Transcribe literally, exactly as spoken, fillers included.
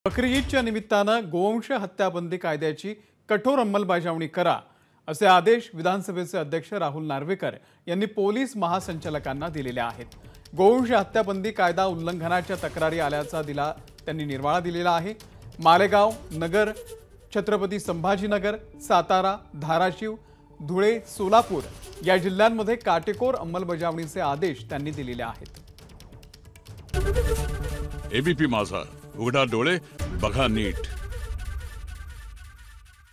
बकरी ईदच्या निमित्तानं गोवंश हत्याबंदी कायद्याची कठोर अंमलबजावणी करा असे आदेश विधानसभेचे अध्यक्ष राहुल नार्वेकर यांनी पोलीस महासंचालकांना दिलेले आहेत। गोवंश हत्याबंदी कायदा उल्लंघनाच्या तक्रारी आल्याचा दिला त्यांनी निर्वाळा दिलेला आहे। मालेगाव, नगर, छत्रपती संभाजीनगर, सातारा, धाराशिव, धुळे, सोलापूर या जिल्ह्यांमध्ये काटेकोर अंमलबजावणीचे आदेश त्यांनी दिलेले आहेत। एबीपी माझा, उघडा डोळे बघा नीट।